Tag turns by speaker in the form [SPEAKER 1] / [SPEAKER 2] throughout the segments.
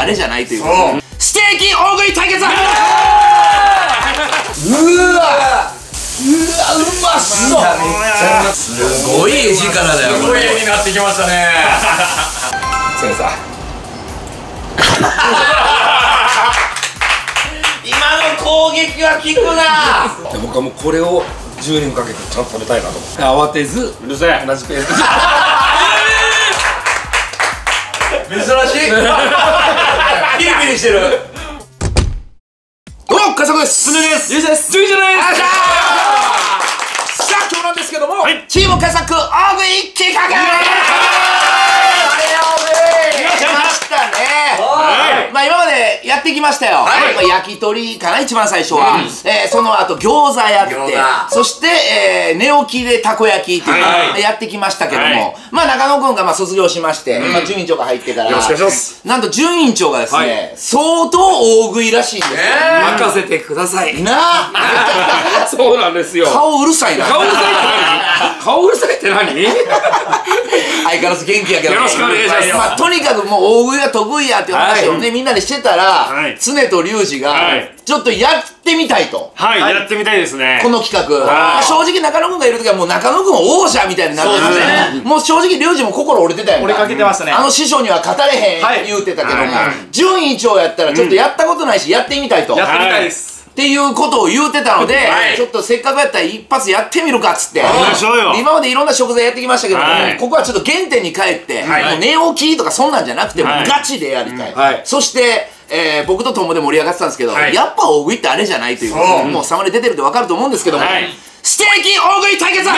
[SPEAKER 1] あれじゃないというステーキ大食い対決。うわうまそう。すごい絵力だよ。
[SPEAKER 2] すごい絵になってきましたね。
[SPEAKER 1] 先生今の攻撃は効くな。
[SPEAKER 3] 僕はもうこれを10人かけてちゃんと食べたいなと思って、慌てず
[SPEAKER 2] うるせえ、
[SPEAKER 3] 同じペースで
[SPEAKER 1] 珍しい。ピリピリしてる。どうも加速です。
[SPEAKER 2] つねです。
[SPEAKER 1] ゆうじです。
[SPEAKER 2] じゅいじゃないです。
[SPEAKER 1] さあ今日なんですけども、チーム加速大食い企画。来ましたね。まあ今までやってきましたよ。焼き鳥かな一番最初は。その後餃子やって、そして寝起きでたこ焼きっていうのやってきましたけども、まあ中野くんがまあ卒業しまして、准委員長が入ってからなんと准委員長がですね相当大食いらしいんですよ。
[SPEAKER 3] 任せてください。
[SPEAKER 1] なあ
[SPEAKER 3] そうなんですよ。
[SPEAKER 1] 顔うるさいな。
[SPEAKER 3] 顔うるさいって何？顔うるさいって何？
[SPEAKER 1] 相変わらず元気やけどね。
[SPEAKER 3] よろしくお願いします。
[SPEAKER 1] まあとにかくもう大食いが得意やっていう話をねみんなでしてたら、常と龍二がちょっとやってみたいと。
[SPEAKER 2] はい、やってみたいですね。
[SPEAKER 1] この企画。正直中野くんがいる時はもう中野くん王者みたいになってますね。もう正直龍二も心折れてたやんか。
[SPEAKER 2] 折れかけてましたね。
[SPEAKER 1] あの師匠には勝たれへん言うてたけども、準委員長やったらちょっとやったことないしやってみたいと。
[SPEAKER 2] やってみたいです。
[SPEAKER 1] っていうことを言うてたので、ちょっとせっかくやったら一発やってみるかっつって。今までいろんな食材やってきましたけども、ここはちょっと原点に帰って、もう寝起きとかそんなんじゃなくてもガチでやりたい。そして、僕と友で盛り上がってたんですけど、やっぱ大食いってあれじゃないということで、もうサマで出てるって分かると思うんですけども、ステーキ大食い対決。これ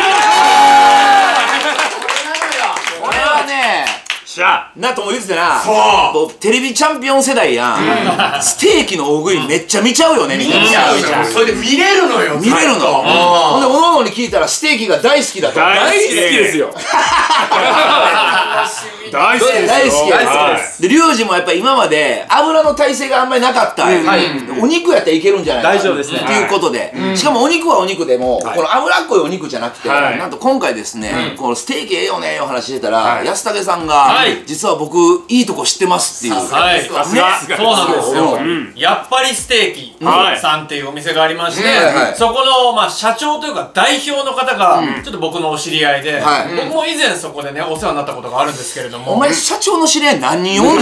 [SPEAKER 1] はね、なとも言ってたな。テレビチャンピオン世代やん。ステーキの大食いめっちゃ見ちゃうよね。見ちゃう。それで見れるのよ。見れるの。ほんでおのおのに聞いたらステーキが大好きだと。
[SPEAKER 3] 大好きですよ。
[SPEAKER 2] 大好きです。
[SPEAKER 1] 大好きです。で龍二もやっぱり今まで油の耐性があんまりなかった。お肉やったらいけるんじゃないか。
[SPEAKER 2] 大丈夫ですね。
[SPEAKER 1] っていうことで、しかもお肉はお肉でもこの脂っこいお肉じゃなくて、なんと今回ですね、このステーキええよねお話してたら安武さんが実は僕いいとこ知ってますっていう。
[SPEAKER 4] はい、そうなんですよ。やっぱりステーキさんっていうお店がありまして、そこのまあ社長というか代表の方がちょっと僕のお知り合いで、僕も以前そこでねお世話になったことがあるんですけれども。
[SPEAKER 1] お前社長の知り合い何人おんの？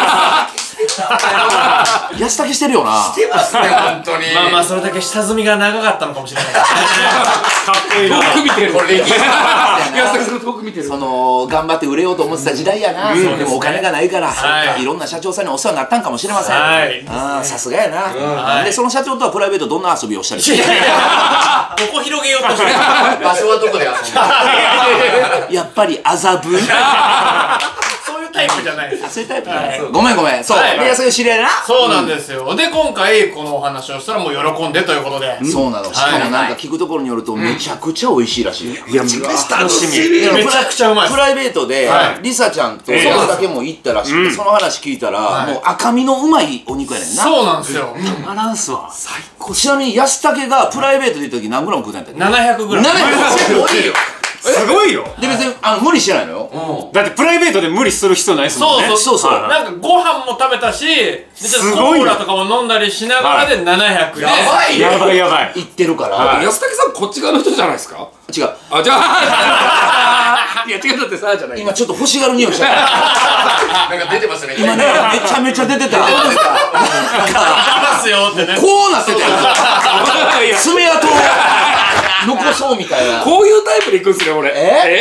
[SPEAKER 1] 安武してるよな。してますね本当に。
[SPEAKER 4] まあまあそれだけ下積みが長かったのかもしれない。
[SPEAKER 2] かっこいいな。
[SPEAKER 3] 遠く見てる。安武さんの遠く見てる。
[SPEAKER 1] その頑張って売れようと思ってた時代やな。でもお金がないからいろんな社長さんにお世話になったんかもしれません。さすがやな。でその社長とはプライベートどんな遊びをしたりして？
[SPEAKER 4] ここ広げようとしてる。
[SPEAKER 1] 場所はどこで遊んだ？やっぱり麻布。
[SPEAKER 4] そういうタイプじゃないです。
[SPEAKER 1] そういうタイプじゃない。ごめんごめん。そう。でそういう知り合いな。
[SPEAKER 4] そうなんですよ。で今回このお話をしたらもう喜んでということで。
[SPEAKER 1] そうなの。しかもなんか聞くところによるとめちゃくちゃ美味しいらしい。
[SPEAKER 3] いや楽しみ。
[SPEAKER 4] めちゃくちゃうまい。
[SPEAKER 1] プライベートでリサちゃんと安武も行ったらしくて、その話聞いたらもう赤身のうまいお肉やねんな。
[SPEAKER 4] そうなんですよ。
[SPEAKER 2] バランスは
[SPEAKER 1] 最高。ちなみに安武がプライベートで行った時何グラム食うたんやったっけ
[SPEAKER 4] ？700グラム。
[SPEAKER 1] すごいよ。
[SPEAKER 2] すごいよ。
[SPEAKER 1] で別に無理してないのよ。
[SPEAKER 2] だってプライベートで無理する必要ないですもんね。
[SPEAKER 1] そうそう。
[SPEAKER 4] なんかご飯も食べたし、ちょっとコーラとかも飲んだりしながらで700で。
[SPEAKER 2] やばいやばい。
[SPEAKER 1] 行ってるから。
[SPEAKER 3] 安武さんこっち側の人じゃないですか？
[SPEAKER 1] 違う。
[SPEAKER 3] あ、じゃあいや違うだってさじゃない。
[SPEAKER 1] 今ちょっと欲しがる匂いした。
[SPEAKER 3] なんか出てますね。
[SPEAKER 1] 今ねめちゃめちゃ出てた。
[SPEAKER 4] ますよってね。
[SPEAKER 1] こうなってたよ。爪痕を残そうみたいな。
[SPEAKER 3] こういうタイプでいくんすね俺。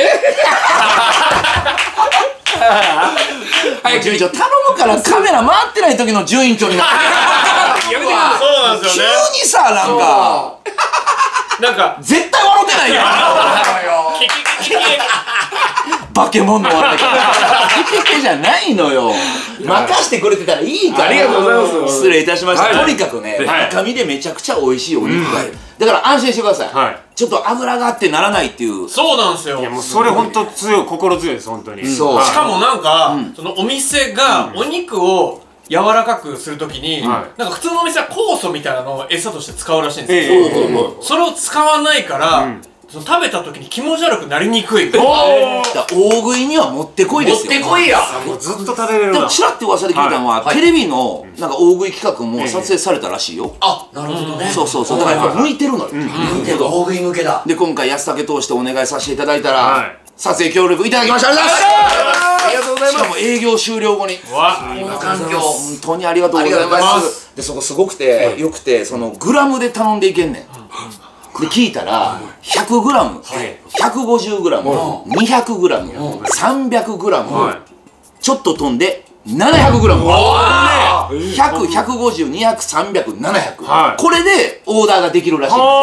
[SPEAKER 1] はい、準委員長頼むからカメラ回ってない時の準委員長になって。
[SPEAKER 4] やめてください。そうなんですよね。
[SPEAKER 1] 急にさなんか絶対笑ってないよ。化け物の笑い方じゃないのよ。任してくれてたらいいから。
[SPEAKER 3] ありがとうございます。
[SPEAKER 1] 失礼いたしました。とにかくね赤身でめちゃくちゃ美味しいお肉がいる。だから安心してください。ちょっと油があってならないっていう。
[SPEAKER 4] そうなんですよ。
[SPEAKER 2] いやもうそれ本当強い、心強いです本当に。
[SPEAKER 1] そう。
[SPEAKER 4] しかもなんかそのお店がお肉を柔らかくするときになんか普通のお店は酵素みたいなのを餌として使うらしいんですよ。それを使わないからその食べた時に気持ち悪くなりにくい。
[SPEAKER 1] 大食いにはもってこいですよ。
[SPEAKER 5] もってこいや。
[SPEAKER 2] もうずっと食べれるな。
[SPEAKER 1] でもちらって噂で聞いたのはテレビのなんか大食い企画も撮影されたらしいよ。
[SPEAKER 5] あ、なるほどね。
[SPEAKER 1] そうそうそう、だからやっぱ向いてるのよ。
[SPEAKER 5] 大食い向けだ。
[SPEAKER 1] で今回安武通してお願いさせていただいたら撮影協力いただきました。ありがとうございます。しかも営業終了後に
[SPEAKER 5] この環境
[SPEAKER 1] 本当にありがとうございます。でそこすごくてよくて、そのグラムで頼んでいけんねん。で聞いたら 100g、150g、200g、300g ちょっと飛んで 700g。 100、150、200、300、700、これでオーダーができるらしいんです。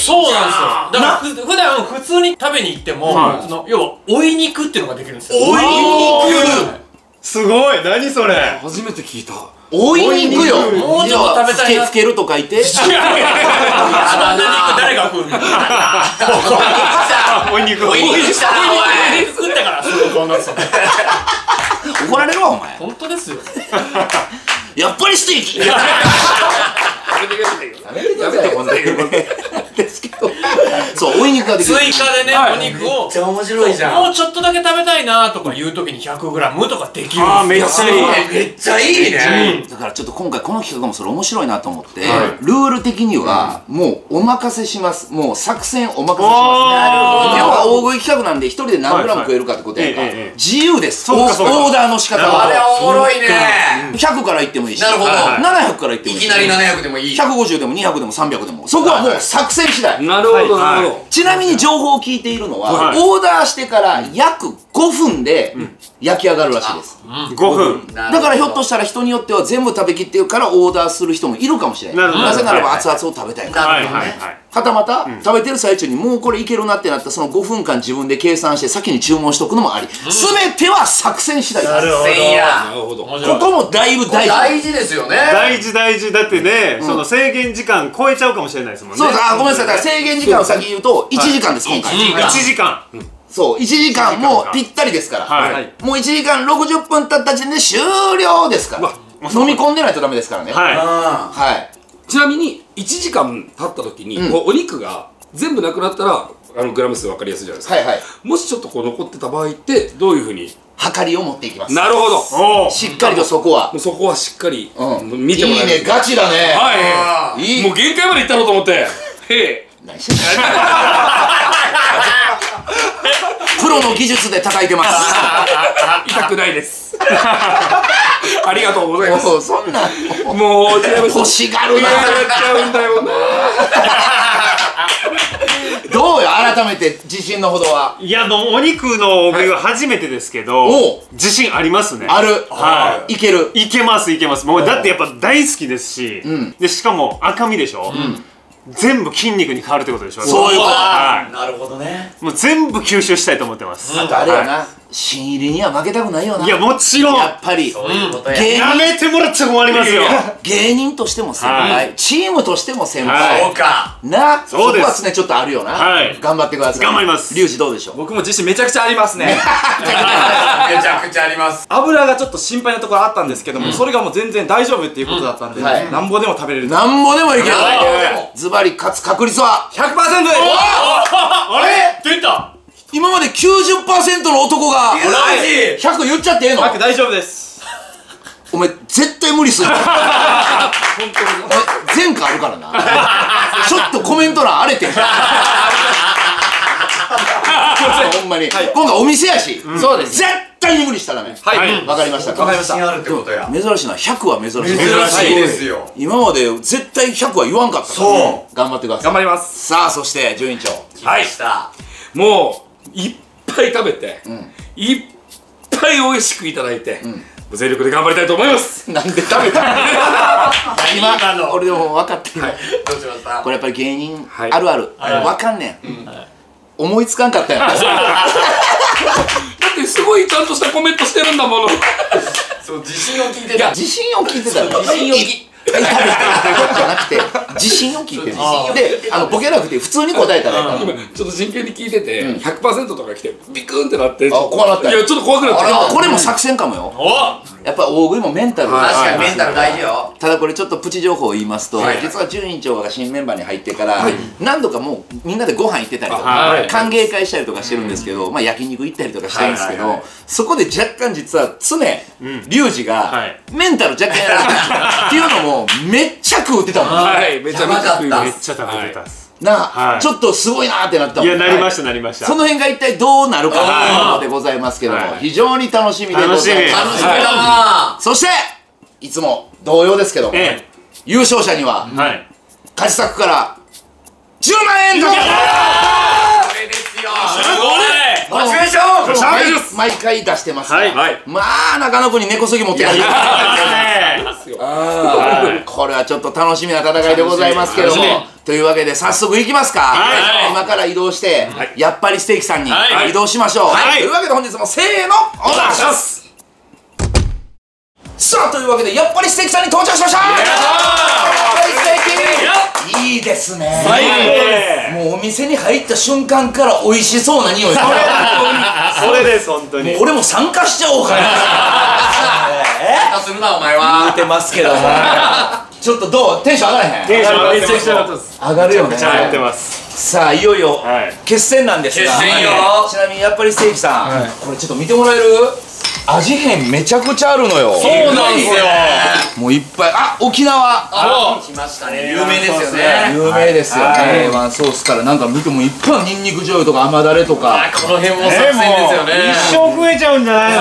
[SPEAKER 4] そうなんですよ。だから普段普通に食べに行っても、その要は追い肉っていうのができるんですよ。
[SPEAKER 5] 追い肉
[SPEAKER 2] すごい。何それ。
[SPEAKER 3] 初めて聞いた。
[SPEAKER 1] 追い肉よ。
[SPEAKER 4] もうちょっと食べたいな。
[SPEAKER 1] つけると書いて。
[SPEAKER 4] そんな肉誰が食うの？
[SPEAKER 2] おい肉。
[SPEAKER 5] おい肉したなおい。
[SPEAKER 4] 食ったからそんなさ。
[SPEAKER 1] 怒られるわお前。
[SPEAKER 4] 本当ですよ。
[SPEAKER 1] やっぱりステーキ。やめてくださいよ。ですけど、そう追い肉ができる。
[SPEAKER 4] 追加でね、お肉を
[SPEAKER 5] めっちゃ面白いじゃん。
[SPEAKER 4] もうちょっとだけ食べたいなとかいう時に 100g とかできるんですよ。
[SPEAKER 2] ああ、めっちゃいい。
[SPEAKER 5] めっちゃいいね。
[SPEAKER 1] だからちょっと今回この企画もそれ面白いなと思って、ルール的にはもうお任せします。もう作戦お任せします。要は大食い企画なんで一人で何グラム食えるかってことやから自由です。オーダーの仕方は。
[SPEAKER 5] あれおもろいね。
[SPEAKER 1] 100からいってもいいし、
[SPEAKER 5] なるほど。
[SPEAKER 1] 700からいってもいいし、
[SPEAKER 5] いきなり700でもいい。
[SPEAKER 1] 150でも200でも300でも、そこはもう作戦次第。
[SPEAKER 3] なるほどなるほど。
[SPEAKER 1] ちなみに情報を聞いているのは、オーダーしてから約5分で焼き上がるらしいです。
[SPEAKER 2] 5分。
[SPEAKER 1] だからひょっとしたら人によっては全部食べきってるからオーダーする人もいるかもしれない。なぜならば熱々を食べたいから。
[SPEAKER 2] はいはいはい。
[SPEAKER 1] はたまた食べてる最中にもうこれいけるなってなったその5分間自分で計算して先に注文しとくのもあり。全ては作戦次第です。
[SPEAKER 5] なるほど。
[SPEAKER 1] ここもだいぶ大事。
[SPEAKER 5] 大事ですよね。
[SPEAKER 2] 大事大事。だってね、その制限時間超えちゃうかもしれないですもんね。
[SPEAKER 1] そうです。あ、ごめんなさい。だから制限時間を先言うと1時間です今回。
[SPEAKER 2] 1時間。
[SPEAKER 1] そう、1時間もぴったりですから。もう1時間60分経った時点で終了ですから。飲み込んでないとダメですからね。はい。
[SPEAKER 3] ちなみに1時間経った時にお肉が全部なくなったらグラム数分かりやすいじゃないですか。もしちょっとこう残ってた場合ってどういうふうに
[SPEAKER 1] 量りを持っていきます。
[SPEAKER 3] なるほど。
[SPEAKER 1] しっかりとそこは。
[SPEAKER 3] そこはしっかり見てもらえる。
[SPEAKER 1] いいね、ガチだね。
[SPEAKER 3] はい。もう限界までいったろうと思って。へえ。
[SPEAKER 1] 何してんの？プロの技術で叩いてます。
[SPEAKER 3] 痛くないです。ありがとうございます。
[SPEAKER 1] もうそんな
[SPEAKER 3] もう
[SPEAKER 1] 欲しがるな。
[SPEAKER 3] やっちゃうんだよな。
[SPEAKER 1] どうよ、改めて自信のほどは。
[SPEAKER 2] いや、もうお肉の大食いは初めてですけど、自信ありますね。
[SPEAKER 1] ある。はい。いける。
[SPEAKER 2] いけますいけます。もうだってやっぱ大好きですし、でしかも赤身でしょ。全部筋肉に変わるってことでしょ。
[SPEAKER 1] そういうこと。
[SPEAKER 5] なるほどね。
[SPEAKER 2] もう全部吸収したいと思ってます。
[SPEAKER 1] あとあれやな、新入りには負けたくないよな。
[SPEAKER 2] いや、もちろん
[SPEAKER 1] やっぱり
[SPEAKER 5] そういうことや。
[SPEAKER 2] やめてもらっちゃ困りますよ。
[SPEAKER 1] 芸人としても先輩、チームとしても先輩。
[SPEAKER 5] そうか。
[SPEAKER 1] な、そこはですね、ちょっとあるよな。頑張ってください。
[SPEAKER 2] 頑張ります。
[SPEAKER 1] リュウジどうでしょう。
[SPEAKER 6] 僕も自信めちゃくちゃありますね。
[SPEAKER 5] めちゃくちゃあります。
[SPEAKER 6] 油がちょっと心配なところあったんですけども、それがもう全然大丈夫っていうことだったんで、なんぼでも食べれる。
[SPEAKER 1] なんぼでもいける。ズバリ勝つ確率は
[SPEAKER 6] 100%。
[SPEAKER 4] あれ出た。
[SPEAKER 1] 今まで 90% の男が100言っちゃってええの。
[SPEAKER 6] 100大丈夫です。
[SPEAKER 1] お前絶対無理する。本当に前科あるからな。ちょっとコメント欄荒れてん。ほんまに今回お店やし、そうです。絶対に無理したらダメ。わかりましたか。
[SPEAKER 5] 自信あるってことや。
[SPEAKER 1] 珍しいな、100は珍しい。
[SPEAKER 5] 珍しいですよ。
[SPEAKER 1] 今まで絶対100は言わんかったから。そう。頑張ってください。
[SPEAKER 6] 頑張ります。
[SPEAKER 1] さあ、そして順委員長。
[SPEAKER 5] はい。した。
[SPEAKER 3] もういっぱい食べて、いっぱい美味しくいただいて、全力で頑張りたいと思います。
[SPEAKER 1] なんで食べたの？今俺でも分かってる。
[SPEAKER 5] どうしました？
[SPEAKER 1] これやっぱり芸人あるある分かんねん。思いつかんかったよ。だ
[SPEAKER 3] ってすごいちゃんとしたコメントしてるんだもの。
[SPEAKER 5] そう、自信を聞いてた。
[SPEAKER 1] 自信を聞いてたよ。
[SPEAKER 5] 自信を聞いて
[SPEAKER 1] 食べてじゃなくて自信を聞いてる。で、ボケなくて普通に答えたら。
[SPEAKER 3] 今ちょっと真剣に聞いてて 100% とか来てビクンってなって、
[SPEAKER 1] 怖なった。
[SPEAKER 3] いやちょっと怖くなって。
[SPEAKER 1] これも作戦かもよ。 やっぱ大食いもメンタル
[SPEAKER 5] 確かにメンタル大事よ。
[SPEAKER 1] ただこれちょっとプチ情報を言いますと、実は準委員長が新メンバーに入ってから何度かもうみんなでご飯行ってたりとか歓迎会したりとかしてるんですけど、まあ焼肉行ったりとかしてるんですけど、そこで若干実は常リュウジがメンタル若干やられてるっていうのもめっちゃ食うってたもん。
[SPEAKER 3] めちゃめちゃ食い
[SPEAKER 2] めっちゃ食べてたっす
[SPEAKER 1] なあ、ちょっとすごいなーってなったもん。
[SPEAKER 2] いや、なりましたなりました。
[SPEAKER 1] その辺が一体どうなるかというのでございますけども、非常に楽しみでございます。
[SPEAKER 5] 楽しみだな。
[SPEAKER 1] そしていつも同様ですけども、優勝者にはカジサックから10万円と
[SPEAKER 5] これですよ。モチベーション
[SPEAKER 1] 毎回出してますから、まあ中野君に根こそぎ持って帰ってこれはちょっと楽しみな戦いでございますけども、というわけで早速いきますか。今から移動してやっぱりステーキさんに移動しましょう。というわけで本日もせーのお願いします。さあというわけでやっぱりステーキさんに到着しました。いいですね。もうお店に入った瞬間から美味しそうな匂い。
[SPEAKER 2] それです本当に。
[SPEAKER 1] 俺も参加しちゃおうかな。
[SPEAKER 5] するなお前は。
[SPEAKER 1] 言うてますけども。ちょっとどうテンション上がらへん？
[SPEAKER 2] テンションめっちゃ上がってます。
[SPEAKER 1] 上がるよね。
[SPEAKER 2] めっちゃ上がってます。
[SPEAKER 1] さあいよいよ決戦なんですが。
[SPEAKER 5] 決戦よ。
[SPEAKER 1] ちなみにやっぱりステーキさん、これちょっと見てもらえる？味変めちゃくちゃあるのよ。
[SPEAKER 4] そうなんですよ。
[SPEAKER 1] もういっぱい。あ、沖縄。
[SPEAKER 5] 来ましたね。有名ですよね。
[SPEAKER 1] 有名ですよね。A1ソースからなんか見てもいっぱいニンニク醤油とか甘だれとか。
[SPEAKER 4] この辺も作戦ですよね。
[SPEAKER 2] 一生食えちゃうんじゃない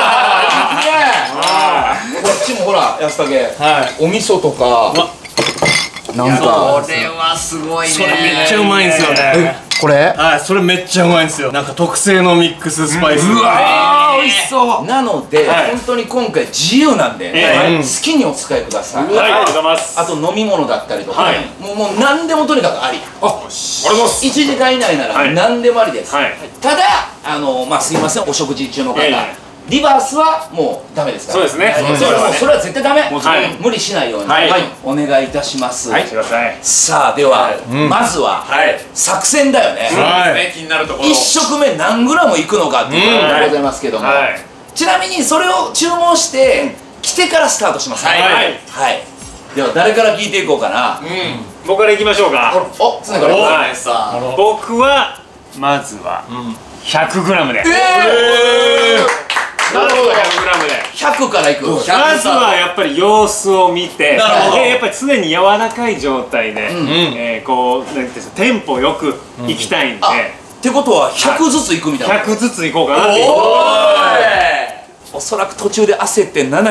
[SPEAKER 2] の？
[SPEAKER 1] こっちもほら安武、お味噌とかなんか
[SPEAKER 5] これはすごいね。
[SPEAKER 4] それめっちゃうまいんですよね。
[SPEAKER 1] これ
[SPEAKER 4] はい、それめっちゃうまいんですよ。なんか特製のミックススパイス。
[SPEAKER 1] うわー美味しそう。なので本当に今回自由なんで好きにお使いください。
[SPEAKER 2] ありがとうございます。
[SPEAKER 1] あと飲み物だったりとかもう何でもとにかくあり。1時間以内なら何でもありです。ただまあすいませんお食事中の方リバースはもうダメですから。
[SPEAKER 2] そうですね。
[SPEAKER 1] それは絶対ダメ。無理しないようにお願いいたします。さあではまずは作戦だよね。
[SPEAKER 5] 気になるところ。
[SPEAKER 1] 1食目何グラムいくのかっていうことでございますけども、ちなみにそれを注文して来てからスタートします。では誰から聞いていこうかな。
[SPEAKER 2] 僕からいきましょうか。
[SPEAKER 1] お、常から。
[SPEAKER 2] 僕はまずは 100g で。
[SPEAKER 1] なるほど。
[SPEAKER 2] 100g で
[SPEAKER 1] 100からいく。
[SPEAKER 2] まずはやっぱり様子を見て、でやっぱり常に柔らかい状態でこうなんていうんですか、テンポよく行きたいんで。
[SPEAKER 1] ってことは100ずついくみたいな。
[SPEAKER 2] 100ずついこうかなって。
[SPEAKER 1] おそらく途中で焦って700。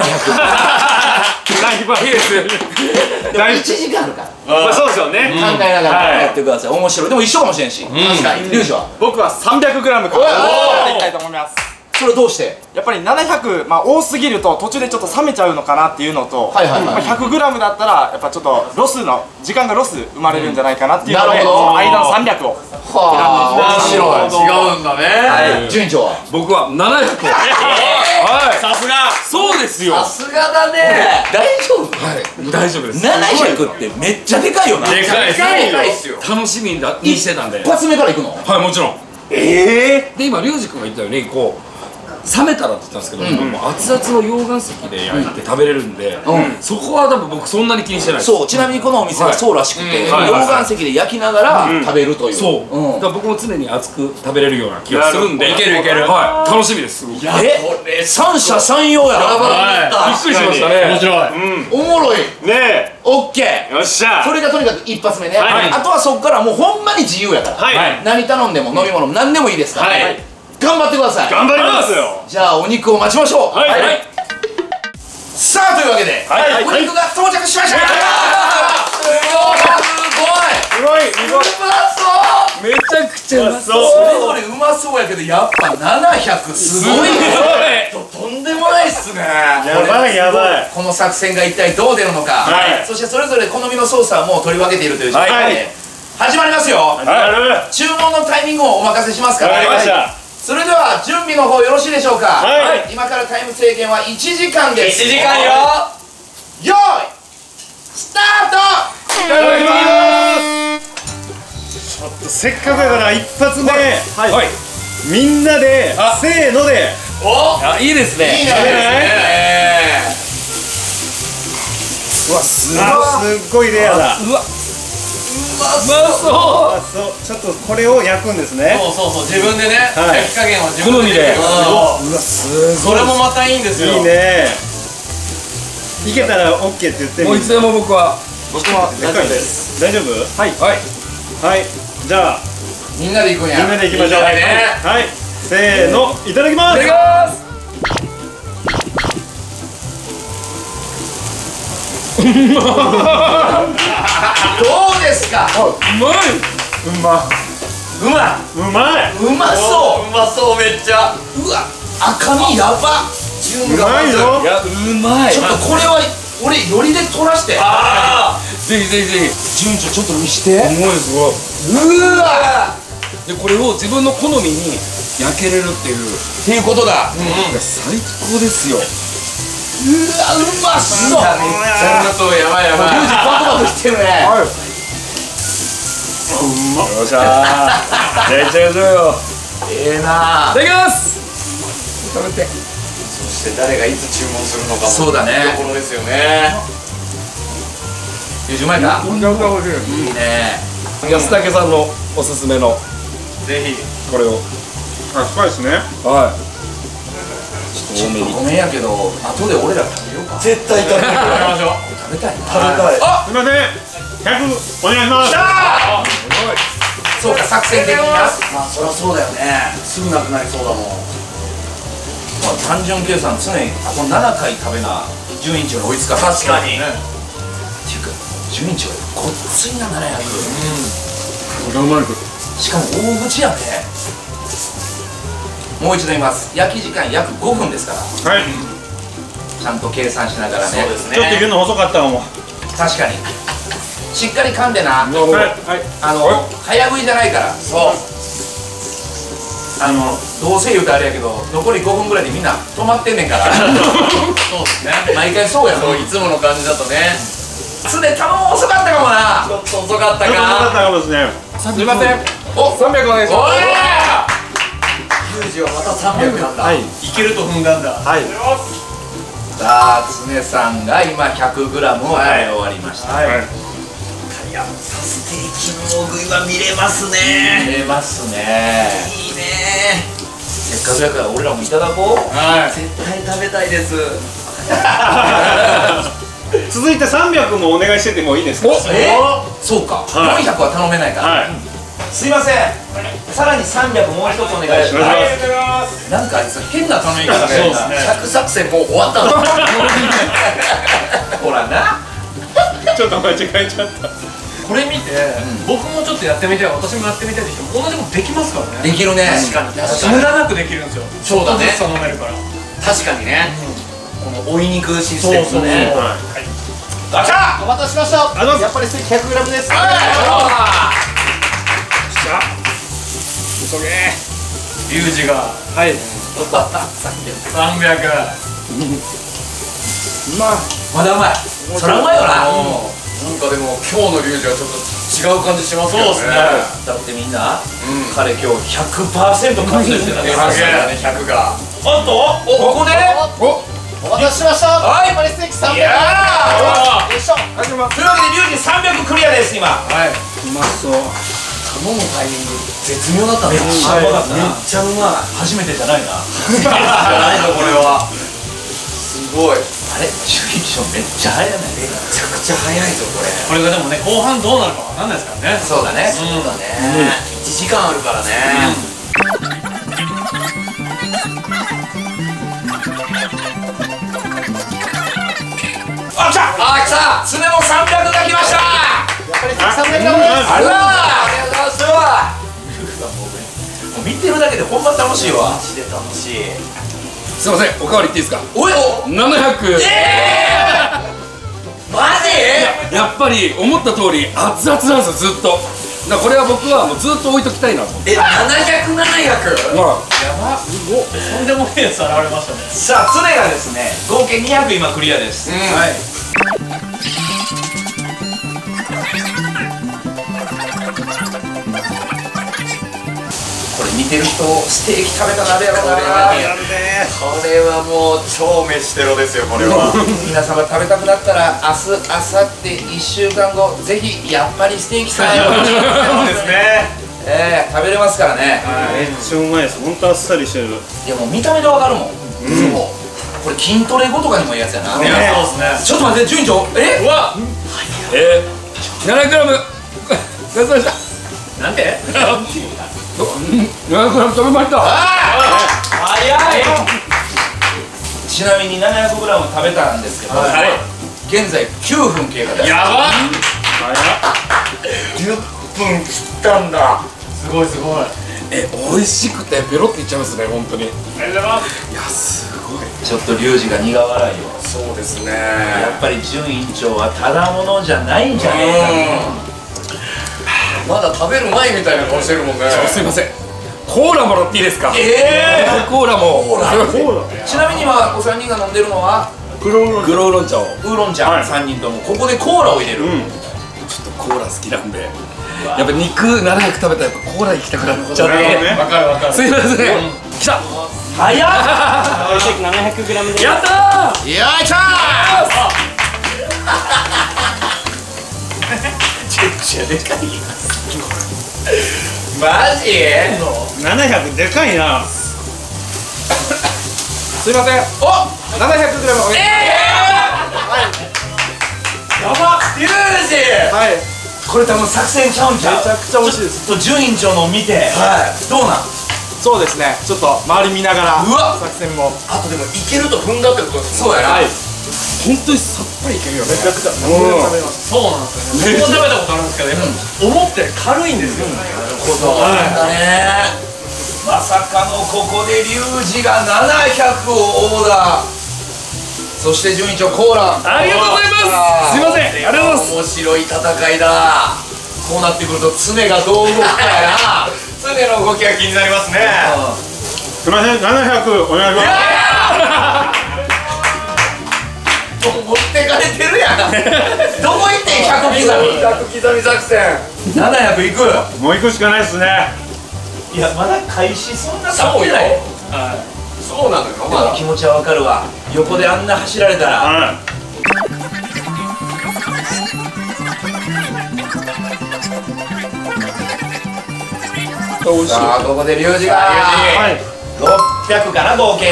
[SPEAKER 2] いいですね。
[SPEAKER 1] 1時間あるから。
[SPEAKER 2] まあそうですよね。
[SPEAKER 1] 考えながらやってください。面白い。でも一緒かもしれんし。確かに。リュウジは
[SPEAKER 6] 僕は 300g からいきたいと思います。
[SPEAKER 1] それどうして？
[SPEAKER 6] やっぱり700、まあ多すぎると途中でちょっと冷めちゃうのかなっていうのと、100g だったらやっぱちょっと時間がロス生まれるんじゃないかなっていうので、間の300を選んで
[SPEAKER 1] 面白い。
[SPEAKER 5] 違うんだね。
[SPEAKER 1] 順調は
[SPEAKER 3] 僕は700を。
[SPEAKER 4] さすが。
[SPEAKER 3] そうですよ。
[SPEAKER 5] さすがだね。
[SPEAKER 1] 大丈夫？
[SPEAKER 3] 大丈夫です。
[SPEAKER 1] 700ってめっちゃでかいよな。
[SPEAKER 4] でかい
[SPEAKER 5] ですよ。
[SPEAKER 3] 楽しみにしてたんで。
[SPEAKER 1] 一発目から行くの？
[SPEAKER 3] はい、もちろん。で今リュウジ君が言ったようにこう冷めたらって言ったんですけど、もう熱々の溶岩石で焼いて食べれるんで、そこは多分僕そんなに気にしてないです。
[SPEAKER 1] そう、ちなみにこのお店はそうらしくて、溶岩石で焼きながら食べるという。
[SPEAKER 3] そう。だから僕も常に熱く食べれるような気がするんで。
[SPEAKER 4] いけるいける。
[SPEAKER 3] はい、楽しみです。
[SPEAKER 1] 三者三様やな。
[SPEAKER 3] びっくりしましたね。
[SPEAKER 4] 面白い。
[SPEAKER 1] おもろい。
[SPEAKER 2] ねえ。
[SPEAKER 1] オッケー。
[SPEAKER 2] よっしゃ。
[SPEAKER 1] それがとにかく一発目ね。あとはそこからもうほんまに自由やから。何頼んでも飲み物も何でもいいですから。頑張ってください。
[SPEAKER 2] 頑張りますよ。
[SPEAKER 1] じゃあお肉を待ちましょう。さあというわけでお肉が到着しました。
[SPEAKER 2] すごい。
[SPEAKER 1] うまそう。
[SPEAKER 3] めちゃくちゃうまそう。
[SPEAKER 1] それぞれうまそうやけどやっぱ700すごいね。とんでもないっすね。
[SPEAKER 2] やばいやばい。
[SPEAKER 1] この作戦が一体どう出るのか。そしてそれぞれ好みのソースはもう取り分けているという状態で始まりますよ。注文のタイミングをお任せしますから。それでは準備の方よろしいでしょうか。今からタイム制限は1時間です。
[SPEAKER 5] 1時間よ。
[SPEAKER 1] よーいスタート。
[SPEAKER 2] いただきます。ちょっとせっかくだから一発目みんなでせーので。
[SPEAKER 3] いいですね。
[SPEAKER 1] いいね。
[SPEAKER 3] す
[SPEAKER 2] っごいレアだ。
[SPEAKER 3] うわ、うまそう。
[SPEAKER 2] ちょっとこれを焼くんですね。
[SPEAKER 4] そう自分でね、焼き加減を自分
[SPEAKER 3] 好みで。
[SPEAKER 4] う
[SPEAKER 3] わ、すごい。
[SPEAKER 4] それもまたいいんですよ。
[SPEAKER 2] いいね。いけたらオッケーって言ってみる。
[SPEAKER 3] もういつでも僕は
[SPEAKER 6] 僕も大丈夫です。
[SPEAKER 2] 大丈夫？
[SPEAKER 3] はい
[SPEAKER 2] はい。じゃあ
[SPEAKER 1] みんなで行くんや。
[SPEAKER 2] みんなで行きましょう。はい。せーの、いただきます。
[SPEAKER 3] いただきます。
[SPEAKER 1] どうですか。
[SPEAKER 3] うまい。
[SPEAKER 1] うまそう。
[SPEAKER 4] うまそう、めっちゃ。
[SPEAKER 1] うわ、赤身やば。
[SPEAKER 2] うまいよ。
[SPEAKER 3] いや、うまい。
[SPEAKER 1] ちょっとこれは俺よりで取らして。
[SPEAKER 3] ぜひぜひぜひ。
[SPEAKER 1] 順調ちょっと見して。
[SPEAKER 3] すごいすごい。
[SPEAKER 1] うわ。
[SPEAKER 3] でこれを自分の好みに焼けれるっていう
[SPEAKER 1] ことだ。
[SPEAKER 3] 最高ですよ。
[SPEAKER 1] うわ、うまそう。めっちゃうまそう。やばい。リュウジバトバトしてるね。
[SPEAKER 2] よっしゃー。めっちゃよよ。
[SPEAKER 1] ええな。
[SPEAKER 3] いただきます。
[SPEAKER 1] 食べて。
[SPEAKER 4] そして誰がいつ注文するのかも
[SPEAKER 1] そうだね。
[SPEAKER 4] ところですよね。
[SPEAKER 1] リュウジうまいか。いいね。
[SPEAKER 3] 安武さんのおすすめの
[SPEAKER 4] ぜひ
[SPEAKER 3] これを。
[SPEAKER 2] あ、スパイスね。
[SPEAKER 3] はい。
[SPEAKER 1] ちょっとごめんやけど、後で俺ら食べようか。
[SPEAKER 5] 絶対食べましょう。
[SPEAKER 1] 食べたいな。
[SPEAKER 5] 食べたい。
[SPEAKER 1] あ、
[SPEAKER 2] すみません。100お願いします。
[SPEAKER 1] そうか、作戦的にな。
[SPEAKER 5] まあそりゃそうだよね。すぐなくなりそうだもん。
[SPEAKER 1] 単純計算、常にここ7回食べな順位長に追いつかない。
[SPEAKER 5] 確かに。
[SPEAKER 1] っていうか、順位長がごっついな700。
[SPEAKER 3] これうまい。
[SPEAKER 1] しかも大口やね。もう一度言います。焼き時間約5分ですから。
[SPEAKER 2] はい。
[SPEAKER 1] ちゃんと計算しながらね。
[SPEAKER 2] ちょっと言うの遅かったかも。
[SPEAKER 1] 確かに。しっかり噛んでな。
[SPEAKER 2] はい。
[SPEAKER 1] 早食いじゃないから。そう。どうせ言うとあれやけど、残り5分ぐらいでみんな止まってんねんから。
[SPEAKER 4] そうですね。
[SPEAKER 1] 毎回そうやろ。
[SPEAKER 4] いつもの感じだとね。
[SPEAKER 1] 常頼む遅かったかもな。
[SPEAKER 4] ちょっと遅かった
[SPEAKER 2] ちょっと遅かっ
[SPEAKER 4] か。
[SPEAKER 2] たかもですね。
[SPEAKER 3] すみません。
[SPEAKER 1] お、
[SPEAKER 3] 300お願いし
[SPEAKER 1] おい。
[SPEAKER 3] ます。
[SPEAKER 5] ユージはまた300なんだ。
[SPEAKER 4] いけると踏んだんだ。
[SPEAKER 6] はい。
[SPEAKER 1] さあ、常さんが今 100g を食べ終わりました。
[SPEAKER 2] はい。
[SPEAKER 5] やっぱステーキの大食いは見れますね。
[SPEAKER 1] 見れますね。
[SPEAKER 5] いいね。
[SPEAKER 1] せっかくやから俺らもいただこう。
[SPEAKER 4] はい。
[SPEAKER 5] 絶対食べたいです。
[SPEAKER 2] 続いて300もお願いしててもいいですか。
[SPEAKER 1] そうか。
[SPEAKER 2] はい
[SPEAKER 1] 400は頼めないから。
[SPEAKER 2] はい。
[SPEAKER 1] すいません。さらに300もう一つお願いします。なんかあいつ変な頼み方してるな。
[SPEAKER 5] 100作戦もう終わったの。
[SPEAKER 1] ほらな。
[SPEAKER 2] ちょっと間違えちゃった。
[SPEAKER 4] これ見て、僕もちょっとやってみたい、私もやってみたいって人も同じことできますからね。
[SPEAKER 1] できるね。
[SPEAKER 5] 確かに
[SPEAKER 4] 無駄なくできるんですよ。
[SPEAKER 1] そうだね。
[SPEAKER 4] ちょっとずつ頼めるから。
[SPEAKER 5] 確かにね。
[SPEAKER 1] この追いにくシステムね。ガチャ。
[SPEAKER 6] お待たせしました。やっぱりステーキ 100g です。
[SPEAKER 3] 急げ。
[SPEAKER 4] リュウジが
[SPEAKER 3] はい。
[SPEAKER 4] 300。
[SPEAKER 1] まだうまい。そりゃうまいよな。
[SPEAKER 4] なんかでも今日のリュウジはちょっと違う感じしますけどね。
[SPEAKER 1] だってみんな、彼今日 100% 完成してたね。
[SPEAKER 4] 出ましたね、100が。
[SPEAKER 1] おっと、ここで。
[SPEAKER 6] お待たせしました。
[SPEAKER 1] はい。
[SPEAKER 6] やっぱりステーキ300。
[SPEAKER 1] いやー。
[SPEAKER 6] よいしょ。ありがとうございます。
[SPEAKER 1] というわけでリュウジ300クリアです今。
[SPEAKER 4] はい。
[SPEAKER 3] うまそう。
[SPEAKER 1] 頼むタイミング絶妙だったね。めっちゃうまかったな。めっちゃうまい。初めてじゃないな。
[SPEAKER 4] じゃないのこれは。すごい。
[SPEAKER 1] あれ、シュリションめっちゃ早いね。
[SPEAKER 5] めちゃくちゃ早いぞこれ。
[SPEAKER 4] これがでもね、後半どうなるかわかんないですからね。
[SPEAKER 1] そうだね。
[SPEAKER 5] そうだね。1時間あるからね。
[SPEAKER 1] あ、来た。あ、来た。常も300が来ました。
[SPEAKER 6] やっぱりステーキ300gです。
[SPEAKER 1] あら。ありがとうございます。もう見てるだけでほんま楽しいわ。
[SPEAKER 5] マジで楽しい。
[SPEAKER 3] すいません、おかわり言っていいですか。
[SPEAKER 1] おい。
[SPEAKER 3] 700。
[SPEAKER 5] マジ？
[SPEAKER 3] やっぱり思った通り熱々なんですよ、ずっと。だからこれは僕はもうずっと置いときたいなと思って。
[SPEAKER 5] 700、700。
[SPEAKER 3] ほら、
[SPEAKER 4] やば。とんでもないやつ現れましたね。
[SPEAKER 1] さあ、常がですね、合計200今クリアです。
[SPEAKER 4] はい。
[SPEAKER 1] これ見ててる人ステーキ食べたなるやろな。
[SPEAKER 5] これはもう超飯テロですよこれは。
[SPEAKER 1] 皆様食べたくなったら明日明後日1週間後ぜひやっぱりステーキさんよ。
[SPEAKER 5] そうですね。
[SPEAKER 1] 食べれますからね。
[SPEAKER 2] めっちゃうまいです。本当あっさりしてる。
[SPEAKER 1] いやもう見た目でわかるもん。これ筋トレ後とかにもいいやつやな。
[SPEAKER 4] いやそうですね。
[SPEAKER 1] ちょっと待って、順位長。
[SPEAKER 4] うわ
[SPEAKER 3] 7g 出しました。
[SPEAKER 4] なんで
[SPEAKER 3] 7g 食べました。
[SPEAKER 4] 早い。
[SPEAKER 1] ちなみに 700g 食べたんですけど、現在9分経過です。
[SPEAKER 4] やばっ。
[SPEAKER 5] 10分切ったんだ。
[SPEAKER 4] すごいすごい。
[SPEAKER 3] 美味しくてペロっていっちゃいますね、本当に。
[SPEAKER 4] ありがとうございます。
[SPEAKER 3] いや、すごい。
[SPEAKER 1] ちょっとリュウジが苦笑いよ。
[SPEAKER 5] そうですね。
[SPEAKER 1] やっぱり準委員長はただものじゃないんじゃないか
[SPEAKER 5] まだ食べる前みたいな顔してるもんね。
[SPEAKER 3] すいません。コーラもらっていいですか。
[SPEAKER 1] な。
[SPEAKER 3] コーラも。
[SPEAKER 1] ちなみに今お三人が飲んでるのは
[SPEAKER 3] 黒ウーロン茶を。
[SPEAKER 1] ウーロン茶、3人ともここでコーラを入れる。
[SPEAKER 3] ちょっとコーラ好きなんで。やっぱ肉700食べたらやっぱコーラ行きたくなっちゃって。
[SPEAKER 4] わかるわかる。
[SPEAKER 3] すいません。来た。
[SPEAKER 1] 早っ。
[SPEAKER 2] 700g で。
[SPEAKER 3] やったー。
[SPEAKER 1] よいしょめっちゃでかい。マジ
[SPEAKER 2] 700でかいな。
[SPEAKER 3] すいません。
[SPEAKER 1] お
[SPEAKER 3] 700g お願いし
[SPEAKER 1] やばっリュウジ
[SPEAKER 3] ます。はい。
[SPEAKER 1] これ多分作戦ちゃうんちゃう。
[SPEAKER 6] めちゃくちゃ美味しいです。
[SPEAKER 1] ちょっと準委員長のを見て、どうなん。
[SPEAKER 6] そうですね。ちょっと周り見ながら
[SPEAKER 1] うわ
[SPEAKER 6] 作戦も。
[SPEAKER 5] あとでもいけると踏んだってことですもんね。
[SPEAKER 1] そうやな。
[SPEAKER 3] 本当にさっぱりいけるよね。
[SPEAKER 6] めちゃくちゃ食べます。
[SPEAKER 4] そうなんですよね。僕も食べたことあるんですけど、やっぱ思ったより軽いんですよ。
[SPEAKER 1] なんだね。まさかのここでリュウジが700をオーダー。そして準委員長コーラ。
[SPEAKER 3] ありがとうございます。すいません。ありがとうございます。
[SPEAKER 1] 面白い戦いだ。こうなってくると常がどう動くかやな。
[SPEAKER 5] 常の動きが気になりますね。
[SPEAKER 2] すみません、700お願いします。
[SPEAKER 1] もう持ってかれてるやん。どこ行ってん100刻み。
[SPEAKER 5] 100刻み作戦。
[SPEAKER 1] 700いく。
[SPEAKER 2] もう行くしかないですね。
[SPEAKER 1] いやまだ開始そんな経ってない。
[SPEAKER 5] そうなのよ。まだ
[SPEAKER 1] 気持ちはわかるわ。横であんな走られたら。さあここでリュウジが600かな合計。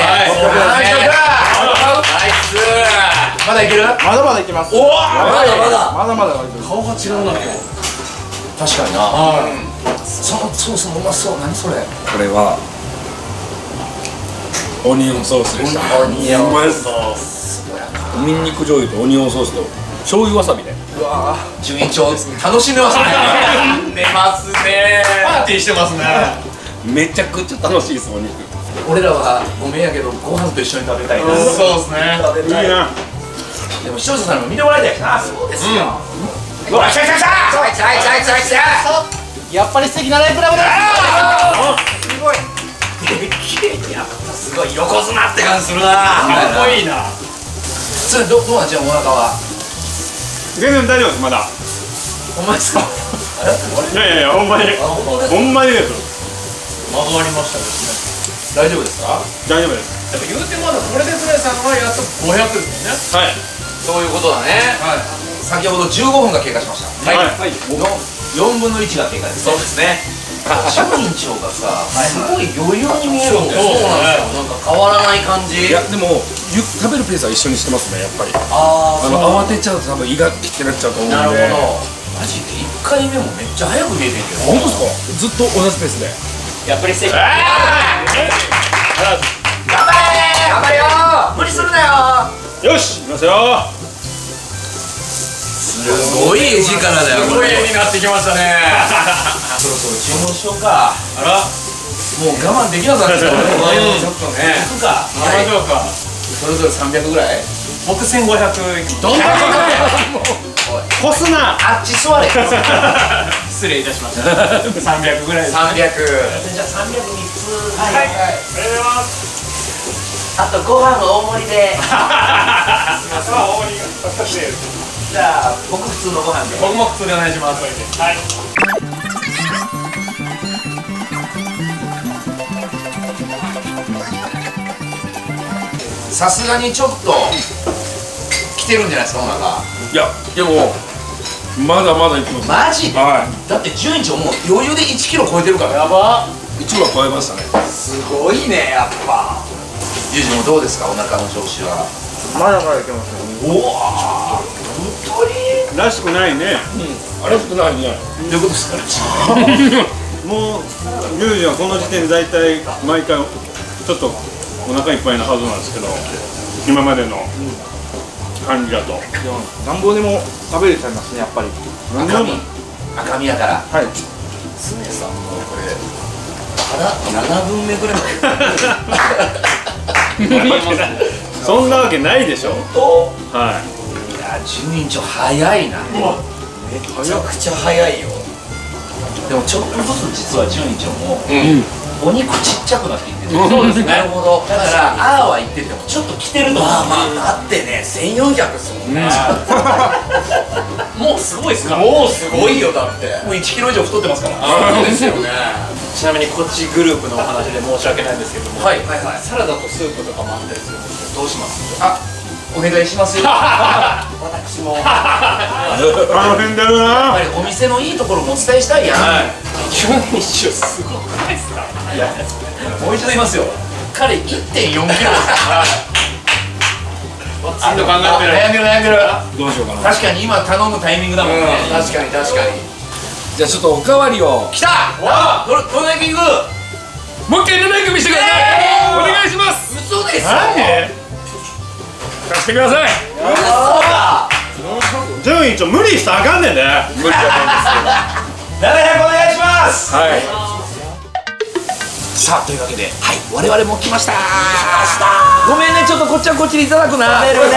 [SPEAKER 1] まだいける。
[SPEAKER 6] まだまだいきます。
[SPEAKER 1] おお
[SPEAKER 6] まだまだ大丈夫。
[SPEAKER 4] 顔が違うな。
[SPEAKER 1] 確かにな。そのソースもうまそう。何それ。
[SPEAKER 3] これはオニオンソースでした。
[SPEAKER 1] オニオン
[SPEAKER 3] ソース。ニンニク醤油とオニオンソースと醤油わさびで。
[SPEAKER 1] 準委員長楽しんでますね。
[SPEAKER 5] 出ますね。
[SPEAKER 4] パーティーしてますね。
[SPEAKER 3] めちゃくちゃ楽しいです、お肉。
[SPEAKER 1] 俺らはごめんやけどご飯と一緒に食べたいな。
[SPEAKER 4] そうですね。
[SPEAKER 1] 食べたい。
[SPEAKER 2] いいな。
[SPEAKER 1] でも視聴者さんにも見てもらいたいしな。そうですよ。うわ来た来た来た。来た来た来た。
[SPEAKER 6] やっぱり素敵なライブラブだ。
[SPEAKER 1] すごい。でっけえ。やっぱすごい横綱って感じするな。
[SPEAKER 4] かっこいいな。
[SPEAKER 1] それどうなんじゃんお腹は。
[SPEAKER 2] 全然大丈夫です、まだ。
[SPEAKER 1] お前ですか。
[SPEAKER 2] いやいやいや、ほんまに。ほんまにです。
[SPEAKER 4] まとまりましたです
[SPEAKER 1] 大丈夫ですか。
[SPEAKER 2] 大丈夫です。
[SPEAKER 4] ね。やっぱ言うてまだこれで常さんはやっと500ですもんね。
[SPEAKER 2] はい。
[SPEAKER 1] そういうことだね。先ほど15分が経過しました。
[SPEAKER 2] はい。
[SPEAKER 1] 4分の1が経過です。そうですね。準委員長がさ、すごい余裕に見えるんだよ。
[SPEAKER 4] そうなんですよ。
[SPEAKER 5] なんか変わらない感じ。
[SPEAKER 3] いや、でも食べるペースは一緒にしてますね、やっぱり。慌てちゃうと多分胃がピッてなっちゃうと思うんで。
[SPEAKER 1] なるほど。マジで1回目もめっちゃ早く見えてんけど。
[SPEAKER 3] 本当ですか。ずっと同じペースで。
[SPEAKER 4] やっぱり正解。
[SPEAKER 1] 頑張れー。頑張れよー。無理するなよ。
[SPEAKER 2] よし、いきますよ。
[SPEAKER 1] すごい絵力だよ。
[SPEAKER 5] すごい絵になってきましたね。
[SPEAKER 1] そろそろ注文しようか。
[SPEAKER 4] あら。
[SPEAKER 1] もう我慢できなくなってきた。ちょっとね。行くか。
[SPEAKER 4] 行きましょうか。
[SPEAKER 1] それぞれ300ぐらい。
[SPEAKER 4] 僕1500いきます。
[SPEAKER 1] どんだけ
[SPEAKER 2] こすな。
[SPEAKER 1] あっち座れ。
[SPEAKER 4] 失礼いたしました。300ぐらいです。
[SPEAKER 1] 300。じゃあ300に普通。はい。
[SPEAKER 4] ありがとうございます。
[SPEAKER 1] あとご飯大盛りで。じゃあ僕普通のご飯で。
[SPEAKER 4] 僕も普通でお願いします。はい。
[SPEAKER 1] さすがにちょっと来てるんじゃないですかお腹。
[SPEAKER 3] いやでもまだまだいきます。
[SPEAKER 1] マジで、
[SPEAKER 3] は
[SPEAKER 1] だって順位長もう余裕で1キロ超えてるから。やば。
[SPEAKER 3] い、1は超えましたね。
[SPEAKER 1] すごいねやっぱ。ゆうじもどうですかお腹の調子は。
[SPEAKER 6] まだまだいけますね。
[SPEAKER 1] おお本当に
[SPEAKER 2] らしくないね。
[SPEAKER 3] あれ少ないね。
[SPEAKER 1] どういうことですか
[SPEAKER 2] もうユージはこの時点で大体毎回ちょっとお腹いっぱいなはずなんですけど、今までの感じだと
[SPEAKER 6] なんぼでも食べれちゃいますねやっぱり。
[SPEAKER 1] 赤身やから。
[SPEAKER 6] はい。
[SPEAKER 1] 常さんもこれ腹7分目ぐらい
[SPEAKER 2] そんなわけないでしょ。はい。
[SPEAKER 1] いや順位長早いな。めちゃくちゃ早いよ。でもちょっとずつ実は順位長もお肉ちっちゃくなっていってる。そうですね。なるほど。だからあーは言っててもちょっと来てると思う。まあだってね1400っすもんね。もうすごいっすか。もうすごいよだって。もう1キロ以上太ってますから。そうですよね。
[SPEAKER 4] ちなみにこっちグループのお話で申し訳ないんですけども、
[SPEAKER 1] はいはいはい。
[SPEAKER 4] サラダとスープとかもあったりするんですけど、どうします？
[SPEAKER 1] あ、お願いしますよ。私も。
[SPEAKER 2] 楽しんでるな。
[SPEAKER 1] やっぱりお店のいいところもお伝えしたいやん。
[SPEAKER 4] 順位一すごくないですか？
[SPEAKER 1] もう一度言いますよ。彼1.4キロですよ。
[SPEAKER 4] 次の考えてる。
[SPEAKER 1] 悩んでる悩んでる。
[SPEAKER 3] どうしようかな。
[SPEAKER 1] 確かに今頼むタイミングだもんね。確かに確かに。
[SPEAKER 3] じゃあちょっとおかわりを。
[SPEAKER 1] 来た。わあ、どれだけいく？
[SPEAKER 3] もう一回7組してください。お願いします。
[SPEAKER 1] 嘘ですよ。
[SPEAKER 3] 貸してください。
[SPEAKER 1] 嘘だ。
[SPEAKER 2] 順位無理したらあかんねんね。
[SPEAKER 3] 無理じゃない
[SPEAKER 1] 700お願いします。
[SPEAKER 3] はい。
[SPEAKER 1] さあというわけで、はい、我々も来ました。ごめんね、ちょっとこっちはこっちでいただくな。食べるね。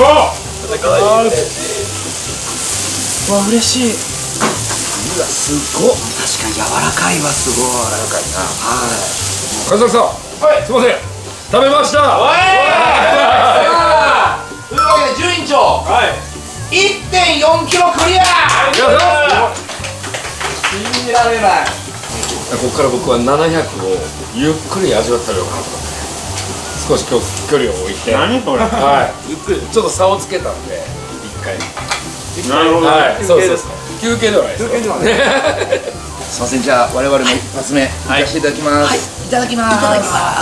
[SPEAKER 1] わ、嬉しい。うわ、すごっ。確かに柔らかいわ、すごい。柔らかいな。はい。
[SPEAKER 3] 川崎さん。はい。すみません。食べました。
[SPEAKER 1] というわけで順位長。はい。1.4キロクリア。信じられない。
[SPEAKER 3] ここから僕は700をゆっくり味わったらよかなと思って、少し距離を置いて。
[SPEAKER 2] 何これ。
[SPEAKER 3] はい。ゆっくりちょっと差をつけたんで一回。
[SPEAKER 2] なるほど。
[SPEAKER 3] はい。そうそうそう。休憩ではないです。休憩ではない。
[SPEAKER 1] すみません、じゃあ我々の一発目いかせていただきます。はい、いただきます。いただきます。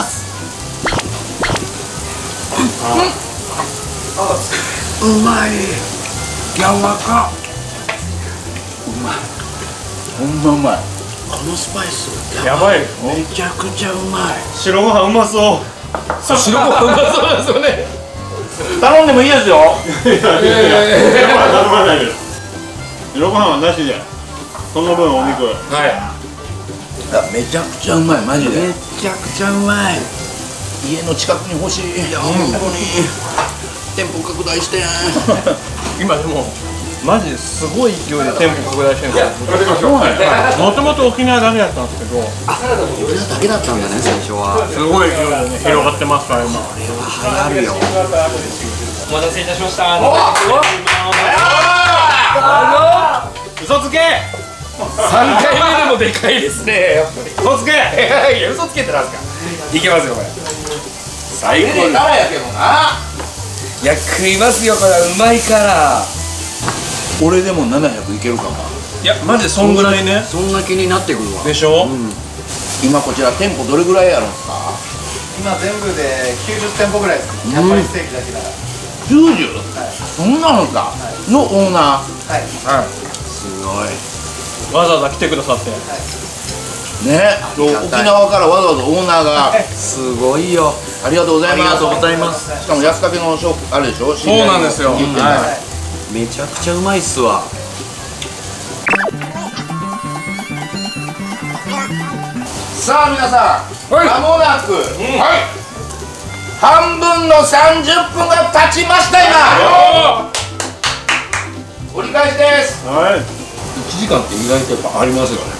[SPEAKER 1] うまい。柔らか。うまい。ほんまうまい。このスパイス
[SPEAKER 2] やばい。
[SPEAKER 1] めちゃくちゃうまい。
[SPEAKER 2] 白ご飯うまそう。
[SPEAKER 3] そう白ご飯うまそうなんですよね。
[SPEAKER 1] 頼んでもいいですよ。
[SPEAKER 2] いや頼まないです。白ご飯はなしで。その分お肉。
[SPEAKER 3] はい。
[SPEAKER 1] めちゃくちゃうまい、マジで。めちゃくちゃうまい。家の近くに欲しい。いや、本当に。店舗拡大して。
[SPEAKER 6] 今でもマジですごい勢いで店舗拡大してるんですよ。
[SPEAKER 2] もともと沖縄だけだったんですけど。
[SPEAKER 1] サラダも沖縄だけだったんだね、最初は。
[SPEAKER 2] すごい勢いでね、広がってますから今。
[SPEAKER 1] これは流行るよ。
[SPEAKER 4] お待たせいたしました。
[SPEAKER 2] 嘘つけ。
[SPEAKER 3] 3回目でもでかいですね、やっぱり。
[SPEAKER 2] 嘘つけ。
[SPEAKER 3] いや、嘘つけてなんすか。いけますよこれ。最高です。
[SPEAKER 1] からやけどな。
[SPEAKER 3] いや、食いますよ、これはうまいから。
[SPEAKER 1] 俺でも700いけるかも。
[SPEAKER 2] いや、マジでそんぐらいね。
[SPEAKER 1] そんな気になってくるわ。
[SPEAKER 2] でしょ。
[SPEAKER 1] 今こちら店舗どれぐらいあるんですか。
[SPEAKER 6] 今全部で90店舗ぐらいです。やっぱりステーキだけなら。
[SPEAKER 1] 90？そんなのか。のオーナー。
[SPEAKER 6] はい。
[SPEAKER 1] すごい。
[SPEAKER 2] わざわざ来てくださって。
[SPEAKER 1] ね、沖縄からわざわざオーナーが。すごいよ。ありがとうございます。ありがとうございます。しかも安武のあれでしょ。
[SPEAKER 3] そうなんですよ。
[SPEAKER 1] めちゃくちゃうまいっすわ。さあ皆さん、間もなく、半分の30分が経ちました今。折り返しです。
[SPEAKER 2] はい。
[SPEAKER 3] 1時間って意外とやっぱありますよね。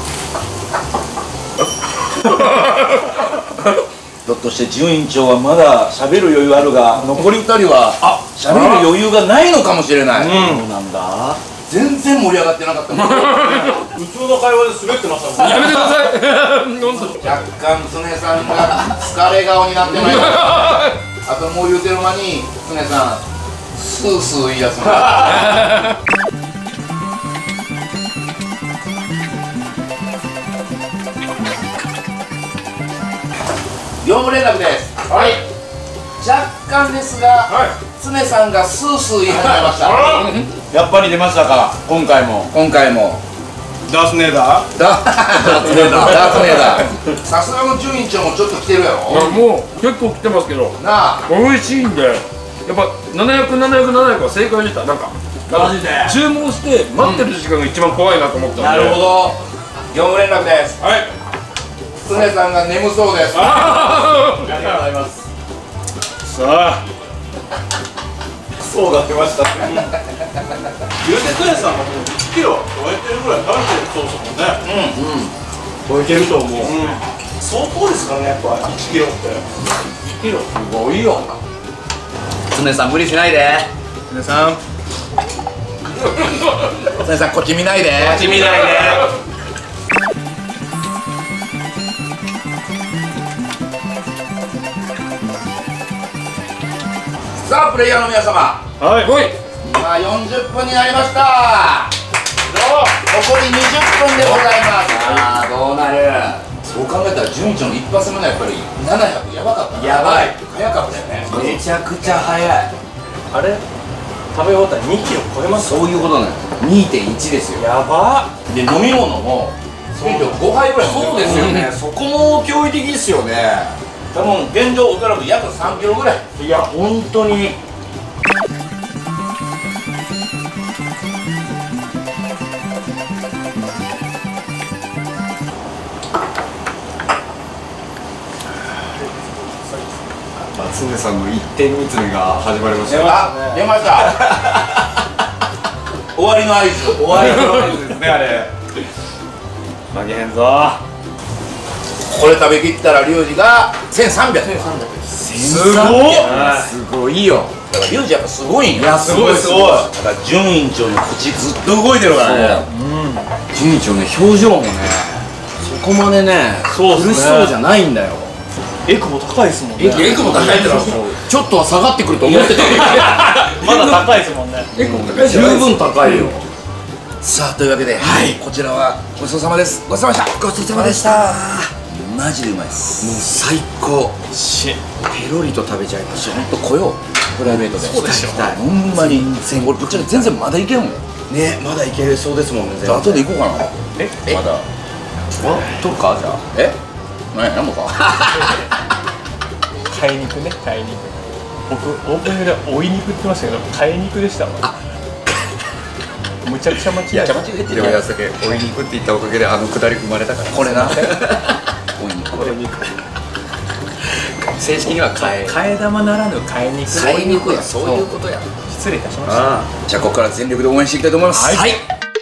[SPEAKER 1] ひょっとして順院長はまだ喋る余裕あるが、残り2人は喋る余裕がないのかもしれない。そうなんだ。全然盛り上がってなかったもん。
[SPEAKER 4] 普通の会話で滑ってましたもん。
[SPEAKER 3] やめてください。
[SPEAKER 1] 若干常さんが疲れ顔になってまいりました。 あともう言うてる間に常さんスースー言いやすの業務連絡です。はい。若干ですが、常さんがスースー言い始めました。
[SPEAKER 7] やっぱり出ましたか、今回も。
[SPEAKER 2] ダースネーダー。
[SPEAKER 1] ダーツネーダー。さすがの順位長もちょっと来てるやろ。
[SPEAKER 3] もう結構来てますけど、
[SPEAKER 1] なあ。
[SPEAKER 3] 美味しいんで、やっぱ700は正解でした。なんか
[SPEAKER 5] マジで
[SPEAKER 3] 注文して待ってる時間が一番怖いなと思ったんで。
[SPEAKER 1] なるほど。業務連絡です。
[SPEAKER 3] はい。
[SPEAKER 1] 常さんが眠そうです。
[SPEAKER 5] ありがとうございます。
[SPEAKER 2] さあ
[SPEAKER 7] そうが出ましたね。
[SPEAKER 2] 言うて常さんがもう1キロ超えてるぐらい食べてるそうですもんね。
[SPEAKER 7] 超えてると思う。
[SPEAKER 2] 相当ですからね、やっぱ1キロって。
[SPEAKER 1] 1キロすごいよ。常さん無理しないで。
[SPEAKER 2] 常さん
[SPEAKER 1] 常さんこっち見ないで。
[SPEAKER 5] こっち見ないで。
[SPEAKER 1] さあプレイヤーの皆様、
[SPEAKER 2] はい。
[SPEAKER 1] 今40分になりました。残り20分でございます。さあどうなる。そう考えたら順調の一発目のやっぱり700やばかったな。
[SPEAKER 5] やばい。
[SPEAKER 1] 早かったよね。
[SPEAKER 5] めちゃくちゃ早い。
[SPEAKER 6] あれ食べ終わったら2キロ超えます。
[SPEAKER 1] そういうことなの。2.1 ですよ。
[SPEAKER 6] やば
[SPEAKER 1] で飲み物も5杯ぐらい飲んでる。
[SPEAKER 5] そうですよね。そこも驚異的ですよね。
[SPEAKER 1] 多分現状おそらく約3キロぐらい。
[SPEAKER 5] いや本当に。
[SPEAKER 7] 常さんの一点見つめが始まりました。
[SPEAKER 1] あ、出ました。終わりの合図。
[SPEAKER 7] 終わりの合図ですね、あれ。
[SPEAKER 2] 負けへんぞ。
[SPEAKER 1] これ食べきったらリュウジが1300。
[SPEAKER 7] すごい。すごいよ。
[SPEAKER 1] だからリュウジやっぱすごいんよ。
[SPEAKER 7] いや、すごいすごい。
[SPEAKER 1] だから順院長の口ずっと動いてるからね。
[SPEAKER 5] 順位長ね、表情もね、そこまでね、苦しそうじゃないんだよ。
[SPEAKER 6] エクボ高いですもんね。
[SPEAKER 1] エクボ高いってのはちょっとは下がってくると思ってたけど
[SPEAKER 6] まだ高いですもんね。
[SPEAKER 5] 十分高いよ。
[SPEAKER 1] さあというわけで、こちらはごちそうさまです。ごちそうさまでした。ごちそうさまでした。マジでうまいです。
[SPEAKER 5] もう最高。ペロリと食べちゃいました。
[SPEAKER 1] ほんと来よう、プライベートで。
[SPEAKER 5] そうでしょ。
[SPEAKER 1] ほんまに俺ぶっちゃけ全然まだいけんもん
[SPEAKER 5] ね、まだいけそうですもんね。全然
[SPEAKER 1] 後で行こうかな。まだ
[SPEAKER 7] 取るか、じゃあ。
[SPEAKER 1] 何やなんもか
[SPEAKER 6] 買い肉ね、買い肉。僕オープニングで追い肉って言ってましたけど、買い肉でしたわ。むちゃくちゃ間違えた。
[SPEAKER 1] 間違えてる
[SPEAKER 7] でもやすだけ追い肉って言ったおかげであのくだり生まれたから。
[SPEAKER 1] これな。
[SPEAKER 7] 正式には替え。
[SPEAKER 6] 替え玉ならぬ替え肉。
[SPEAKER 1] 買い肉や、そういうことや。
[SPEAKER 6] 失礼いたしました。
[SPEAKER 1] じゃあここから全力で応援していきたいと思います。はい。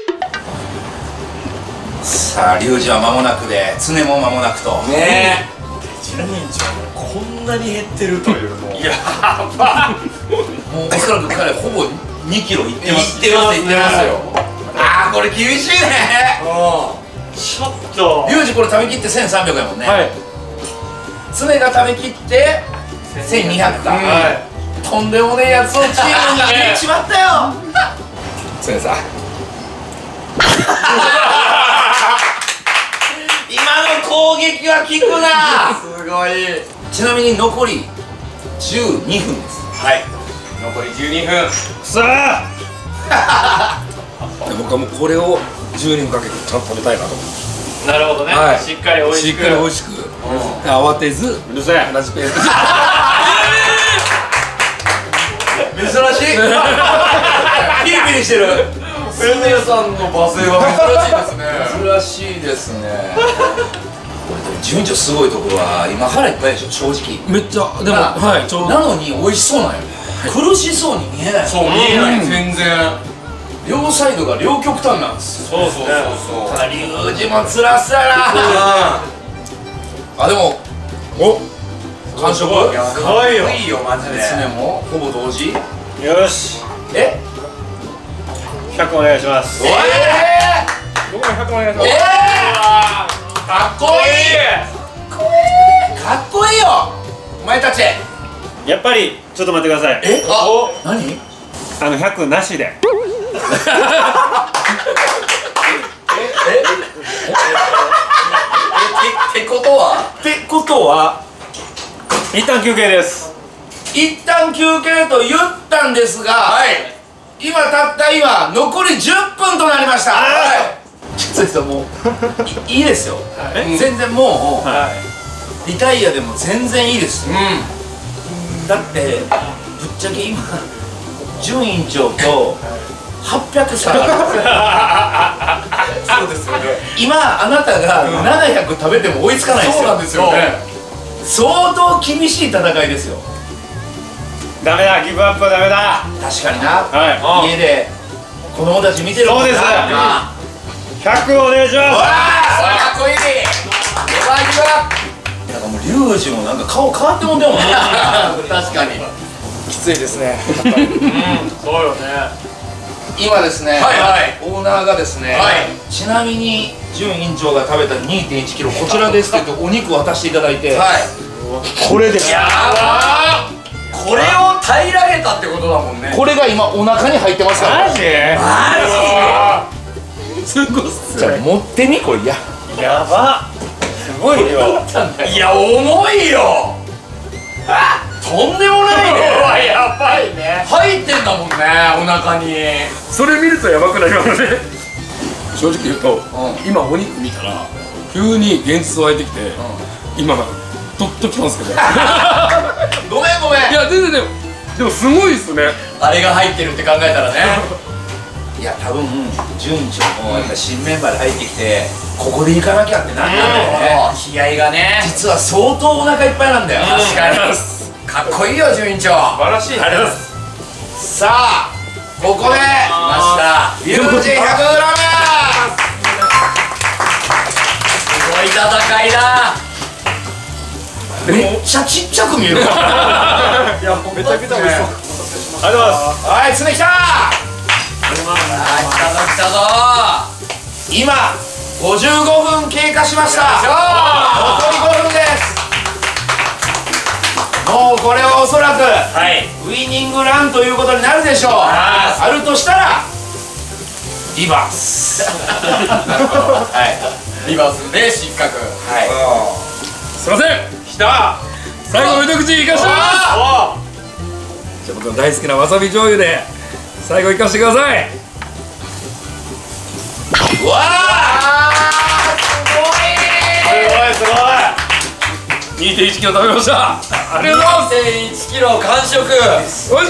[SPEAKER 1] さあリュウジは間もなくで、常も間もなくと。
[SPEAKER 5] ね
[SPEAKER 6] 順位長こんなに減ってるというもう。
[SPEAKER 1] やば。もうおそらく彼ほぼ2キロいってます。いってますよ。ああこれ厳しいね。
[SPEAKER 6] ちょっと。
[SPEAKER 1] リュウジこれ食べきって1300やもんね。
[SPEAKER 6] はい。
[SPEAKER 1] 常が食べきって1200か。とんでもねえやつをチームに入れちまったよ。常さん。今の攻撃は効くな。
[SPEAKER 5] すごい。
[SPEAKER 1] ちなみに残り12分です。
[SPEAKER 5] はい。残り12分。
[SPEAKER 2] さあ
[SPEAKER 3] 僕はもうこれを10人かけてちゃんと食べたいなと。
[SPEAKER 4] なるほどね。しっかり美味しく。
[SPEAKER 3] しっかり美味しく。慌てず
[SPEAKER 2] うるせえ。
[SPEAKER 3] 同じペース。
[SPEAKER 1] 珍しい。ピリピリしてる。
[SPEAKER 5] 常さんの罵声は
[SPEAKER 1] 珍しいですね。順調すごいところは今腹いっぱいでしょ、正直。
[SPEAKER 3] めっちゃでもはいちょうど。
[SPEAKER 1] なのに美味しそうなんよ。苦しそうに見えない。
[SPEAKER 5] そう見えない。全然。
[SPEAKER 1] 両サイドが両極端なんですよ。
[SPEAKER 5] そうそうそうそう。
[SPEAKER 1] ただリュウジもつらそうやな。あでも完食。
[SPEAKER 5] かわいいよマジで。
[SPEAKER 1] 常もほぼ同時。
[SPEAKER 2] よし。100お願いします。
[SPEAKER 6] 僕も100お願いします。
[SPEAKER 1] かっこいい。かっこいいよお前たち。
[SPEAKER 2] やっぱりちょっと待ってください。
[SPEAKER 1] 何
[SPEAKER 2] 100なしで。
[SPEAKER 1] ってことは
[SPEAKER 2] 一旦休憩です。
[SPEAKER 1] 一旦休憩と言ったんですが、今残り10分となりました。ちょっともういいですよ。全然もうリタイアでも全然いいですよ。だってぶっちゃけ今準委員長と800差がある。そうですよね。今あなたが700食べても追いつかないですよ。そうなんですよね。相当厳しい戦いですよ。
[SPEAKER 2] ダメだ、ギブアップはダメだ。
[SPEAKER 1] 確かにな。家で子供たち見てるもんな。そうです。
[SPEAKER 2] 100お願いします。
[SPEAKER 1] わあ、かっこいい。なんかもうリュウジもなんか顔変わってもんでもな。確かに。
[SPEAKER 6] きついですね。
[SPEAKER 4] そうよね。
[SPEAKER 1] 今ですね、オーナーがですね、ちなみに準委員長が食べた 2.1 キロこちらですって言ってお肉渡していただいて、これです。やばー。これを平らげたってことだもんね。これが今お腹に入ってますから。マジ？すごいっすね。じゃあ持ってみこれ。やば。すごいよ。いや重いよ。とんでもないね。やばいね。入ってんだもんね、お腹に。
[SPEAKER 3] それ見るとやばくなりますね。正直言うと、今お肉見たら急に現実湧いてきて、今とっときたんですけど。
[SPEAKER 1] ごめんごめん。
[SPEAKER 3] いや全然でもすごいっすね。
[SPEAKER 1] あれが入ってるって考えたらね。いや多分準委員長もやっぱ新メンバーで入ってきてここで行かなきゃってなったんだよね。気合がね。実は相当お腹いっぱいなんだよ。確かに。かっこいいよ準委員長。素晴らしい。ありがとうございます。さあここで来ました。リュウジ 100g。すごい戦いだ。めっちゃちっちゃく見える。いやめちゃくちゃ美味しそう。ありがとうございます。はい、爪きた。来たぞ。今55分経過しました。残り5分です。もうこれはおそらくウイニングランということになるでしょう。あるとしたらリバース。リバースで失格。
[SPEAKER 3] すいません。きた。最後の一口いかしてます。じゃあ僕の大好きなわさび醤油で最後いかしてください。
[SPEAKER 1] うわー、すごい。
[SPEAKER 3] 2.1 キロ食べました。ありがとうございます。
[SPEAKER 1] 2.1 キロ完食。
[SPEAKER 3] 美味しかったです。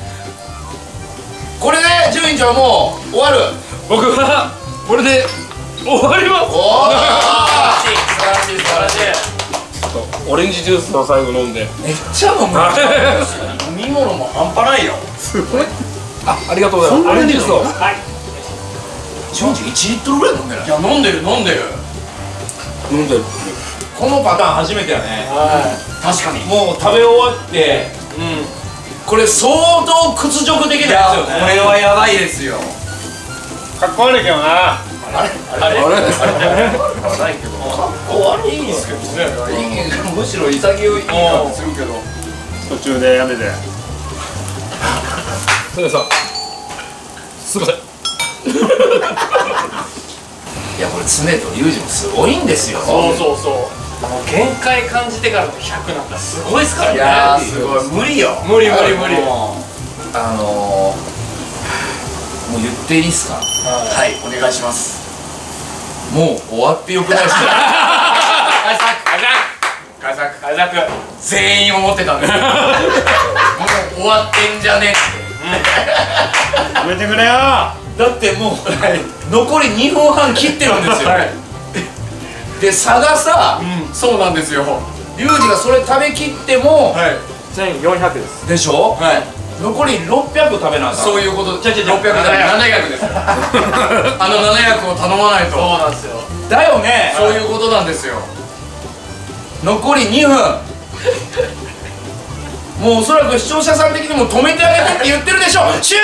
[SPEAKER 1] これで準委員長はもう終わる。
[SPEAKER 3] 僕はこれで終わります。
[SPEAKER 1] おお、素晴らしい。
[SPEAKER 3] オレンジジュースを最後飲んで
[SPEAKER 1] めっちゃ飲む。飲み物も半端ないよ。
[SPEAKER 3] すごい。ありがとうございます。オレンジジュースを。
[SPEAKER 1] 準委員長1リットルぐらい飲んでる。いや飲んでる。このパターン初めてやね。確かに。もう食べ終わって、これ相当屈辱的なやつよね。これはやばいですよ。
[SPEAKER 2] かっこ悪いけどな。
[SPEAKER 1] あれないけど。いいんですけどね。むしろ潔い感じするけど。
[SPEAKER 2] 途中でやめて。
[SPEAKER 3] それさん。すいません。
[SPEAKER 1] いやこれ常とリュウジもすごいんですよ。
[SPEAKER 4] そう。もう限界感じてからの100なんだ。すごいですからね。い
[SPEAKER 1] やすごい。無理よ。
[SPEAKER 4] 無理。
[SPEAKER 1] もう言っていいっすか。はい、お願いします。もう終わってよくないですか。解釈。全員思ってたんですよ。もう終わってんじゃねって。
[SPEAKER 2] やめてくれよ。
[SPEAKER 1] だってもう残り2分半切ってるんですよ。で差がさ、そうなんですよ。リュウジがそれ食べきっても
[SPEAKER 6] 1400です。
[SPEAKER 1] でしょ。残り600食べなさい。そういうこと。600じゃない、700です。700を頼まないと。そうなんですよ。だよね。そういうことなんですよ。残り2分。もうおそらく視聴者さん的にも止めてあげてって言ってるでしょ。終了。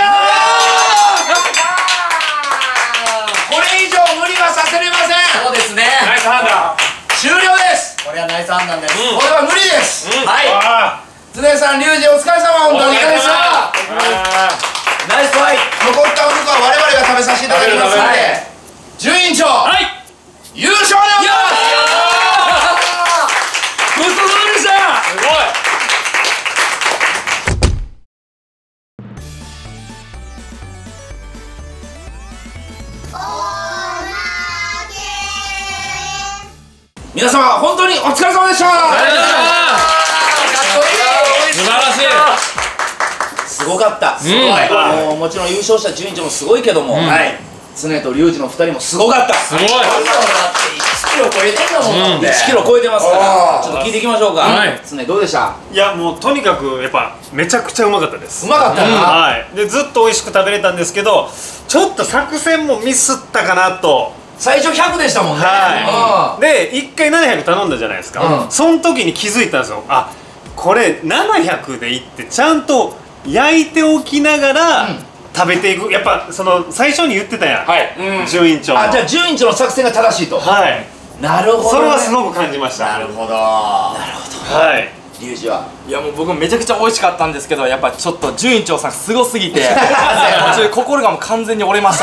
[SPEAKER 1] これ以上無理はさせれません。そうですね。ナイス判断。終了です。これはナイス判断です。これは無理です。はい。 常さん、リュウジお疲れ様、本当にお疲れ様でした。ナイスファイト。残ったお肉は我々が食べさせていただきますので、準委員長、優勝でございます。
[SPEAKER 3] ごちそうさまでした。すごい。
[SPEAKER 1] 皆様本当にお疲れ様でした。
[SPEAKER 4] 素晴らしい。
[SPEAKER 1] すごかった。すごい。もちろん優勝した順位長もすごいけども、常とリュウジの2人もすごかった。すごい。1キロ超えてんだもん。1キロ超えてますから、ちょっと聞いていきましょうか。常どうでした？
[SPEAKER 2] いやもうとにかくやっぱめちゃくちゃうまかったです。
[SPEAKER 1] うまかったな。
[SPEAKER 2] はい。でずっと美味しく食べれたんですけど、ちょっと作戦もミスったかなと。
[SPEAKER 1] 最初100でしたもんね。
[SPEAKER 2] で1回700頼んだじゃないですか。その時に気づいたんですよ。あ、これ700でいってちゃんと焼いておきながら食べていく。やっぱその最初に言ってたやん、準委員長の。
[SPEAKER 1] あ、じゃあ準委員長の作戦が正しいと。
[SPEAKER 2] はい、なるほど。それはすごく感じました。なるほど、なるほど。はい。
[SPEAKER 1] リュウジは？
[SPEAKER 6] いやもう僕めちゃくちゃ美味しかったんですけど、やっぱちょっと準委員長さんすごすぎて心がもう完全に折れました。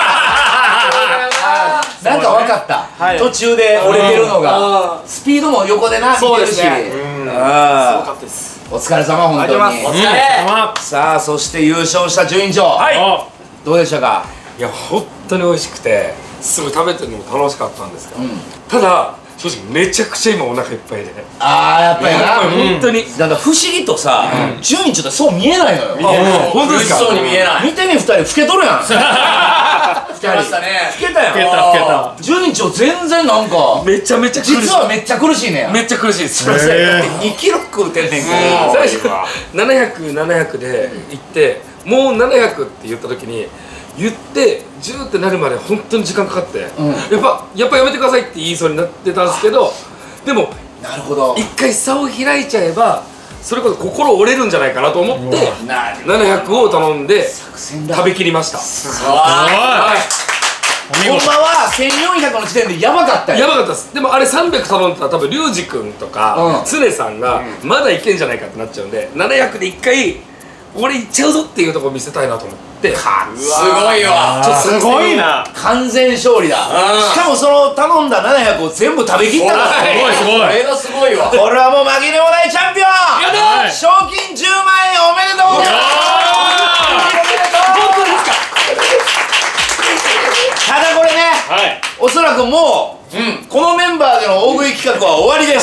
[SPEAKER 1] なんか分かった、途中で折れてるのが、スピードも横でな見てるし、すごか
[SPEAKER 6] ったです。
[SPEAKER 1] お疲れ様、本当に。お疲れ。さあ、そして優勝した準委員長、どうでしたか？
[SPEAKER 3] いや、本当に美味しくてすぐ食べてるのも楽しかったんですが、ただ正直めちゃくちゃ今お腹いっぱいで。
[SPEAKER 1] ああ、やっぱりな、
[SPEAKER 3] 本当に
[SPEAKER 1] なんか不思議とさ、準委員長ってそう見えないのよ。
[SPEAKER 3] 本当ですか？
[SPEAKER 1] そうに見えない。見てみ、2人老けとるやん。老けましたね。老けたやん。老けた。準委員長全然なんか
[SPEAKER 3] めちゃめちゃ苦しい。
[SPEAKER 1] 実はめっちゃ苦しいねや。
[SPEAKER 3] めっちゃ苦しいです。
[SPEAKER 1] だって2キロ食うてんねんから。
[SPEAKER 3] 最初700で行ってもう700って言った時に言ってジューってなるまで本当に時間かかって、やっぱやめてくださいって言いそうになってたんですけど、でも
[SPEAKER 1] なるほど、
[SPEAKER 3] 一回差を開いちゃえばそれこそ心折れるんじゃないかなと思って700を頼んで食べきりました。すごい。
[SPEAKER 1] ほんまは1400の時点でやばかったよ。
[SPEAKER 3] やばかったです。でもあれ300頼んでたら多分リュウジ君とか常さんがまだいけんじゃないかってなっちゃうんで、700で一回俺いっちゃうぞっていうところ見せたいなと思って。
[SPEAKER 1] すごいわ。
[SPEAKER 2] すごいな。
[SPEAKER 1] 完全勝利だ。しかもその頼んだ700を全部食べきったから。すごいすごい。これがすごいわ。これはもう紛れもないチャンピオン。賞金10万円おめでとうございます。本当ですか？ただこれね、おそらくもうこのメンバーでの大食い企画は終わりです。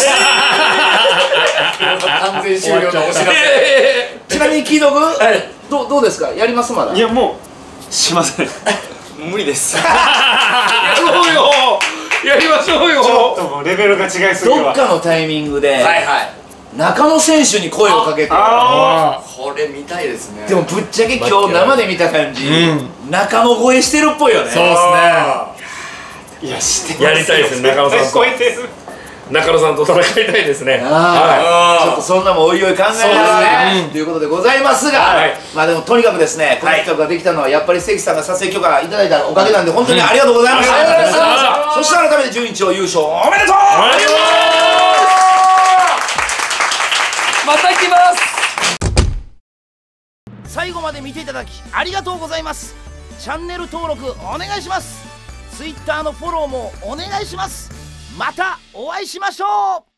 [SPEAKER 1] 完全終了のお知らせ。ちなみに聞いとく？どうですか？やります？まだ？
[SPEAKER 2] いやもうしません。
[SPEAKER 6] 無理です。
[SPEAKER 3] やろうよ。やりましょうよ。
[SPEAKER 2] ちょっともうレベルが違いすぎるわ。
[SPEAKER 1] どっかのタイミングで中野選手に声をかけて。
[SPEAKER 5] これ見たいですね。
[SPEAKER 1] でもぶっちゃけ今日生で見た感じ、中野超えしてるっぽいよね。
[SPEAKER 4] そうですね。
[SPEAKER 2] いや、して
[SPEAKER 3] やりたいですね、中野さんと。
[SPEAKER 2] 超えてる。
[SPEAKER 3] 中野さんと戦いたいですね。
[SPEAKER 1] ちょっとそんなもおいおい考えながらねということでございますが、まあでもとにかくですね、この企画ができたのはやっぱり関さんが撮影許可いただいたおかげなんで、本当にありがとうございました。そして改めて準委員長優勝おめでとう。
[SPEAKER 3] また来ます。
[SPEAKER 1] 最後まで見ていただきありがとうございます。チャンネル登録お願いします。Twitter のフォローもお願いします。またお会いしましょう。